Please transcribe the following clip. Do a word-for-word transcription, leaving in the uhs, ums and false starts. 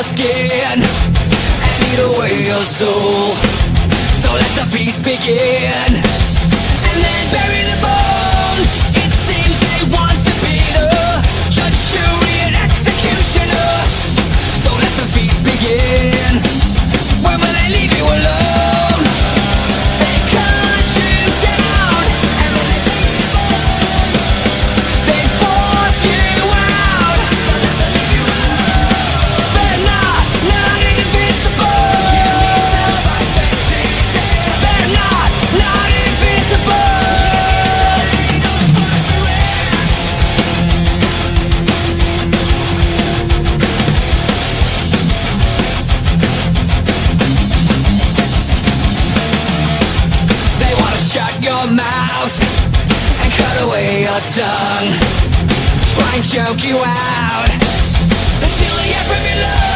your skin and eat away your soul. So let the feast begin, and then bury the bones. It seems they want to be the judge, jury, and executioner. So let the feast begin. When will they leave you alone? They cut you down, and when they leave you alone, they force you out. They're not, not invincible. They're not, not invincible. They wanna shut your mouth and cut away your tongue, try and choke you out, and steal the air from your lungs.